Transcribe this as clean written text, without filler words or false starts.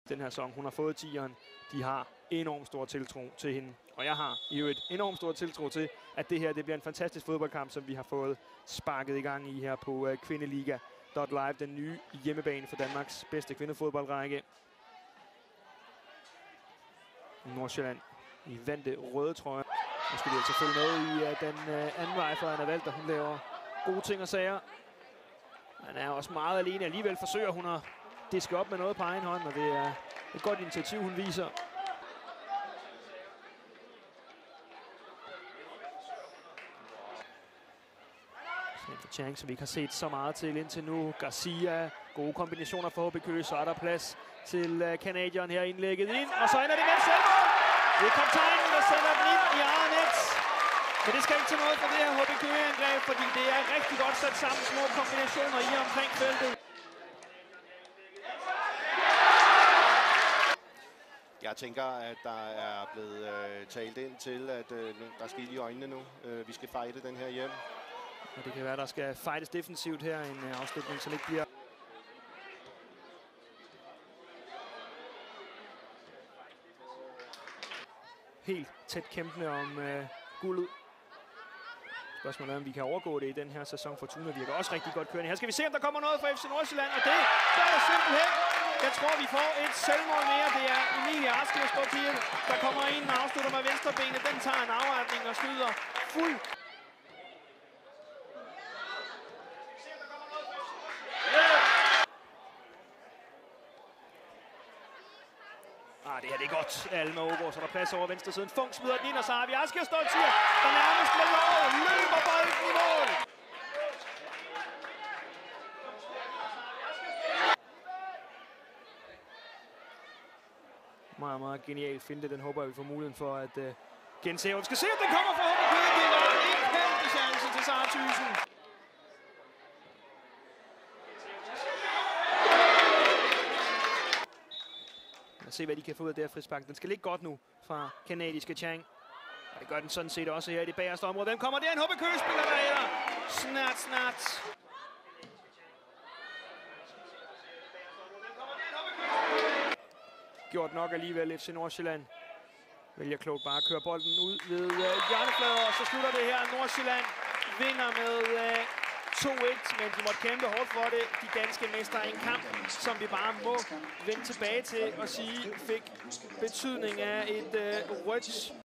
Den her sæson, hun har fået 10'eren. De har enormt stor tiltro til hende. Og jeg har i øvrigt enormt stor tiltro til, at det her det bliver en fantastisk fodboldkamp, som vi har fået sparket i gang i her på Kvindeliga.live, den nye hjemmebane for Danmarks bedste kvindefodboldrække. Nordsjælland i vante røde trøjer. Nu skal vi altså følge med i den anden vej for Anna Walter. Hun laver gode ting og sager. Han er også meget alene. Alligevel forsøger hun at diske op med noget på egen hånd, og det er et godt initiativ, hun viser. En chance, som vi ikke har set så meget til indtil nu. Garcia, gode kombinationer for HB Køge, så er der plads til canadieren her indlægget ind, og så ender det med selvmål. Det er kaptajnen, der sætter den ind i eget net. Men det skal ikke til noget for det her HB Køge-angreb, fordi det er rigtig godt sat sammen, små kombinationer i omkring feltet. Jeg tænker, at der er blevet talt ind til, at der skal i øjnene nu. Vi skal fighte den her hjem. Og det kan være, der skal fightes defensivt her. En afslutning, som ikke bliver helt tæt kæmpende om guldet. Spørgsmålet er, om vi kan overgå det i den her sæson. Fortuna virker også rigtig godt kørende. Her skal vi se, om der kommer noget fra FC Nordsjælland, og det gør der simpelthen. Jeg tror, vi får et selvmål mere. Det er Emilie Askildsborg, der kommer ind og afslutter med venstrebenet. Den tager en afretning og skyder fuld. Det her det er godt. Alma Ågaard, så der plads over venstre siden. Funk smider den ind, og så har vi Askildsborg, der nærmest med lov løber bolden i mål. Meget, meget genial finte. Den håber jeg, vi får muligheden for at gense. Og vi skal se, at den kommer fra HB Køge. Det var en kæmpe chance til Sara Thyssen. Lad os se, hvad de kan få ud af det her frispark. Den skal ligge godt nu fra kanadiske Chang. Og det gør den sådan set også her i det bagerste område. Hvem kommer der? En HB Køge-spiller, der er snart. Gjort nok alligevel. FC Nordsjælland vælger klogt bare at køre bolden ud ved hjørneflader. Og så slutter det her. Nordsjælland vinder med 2-1, men de måtte kæmpe hårdt for det. De danske mestre i en kamp, som vi bare må vende tilbage til og sige, fik betydning af et rødt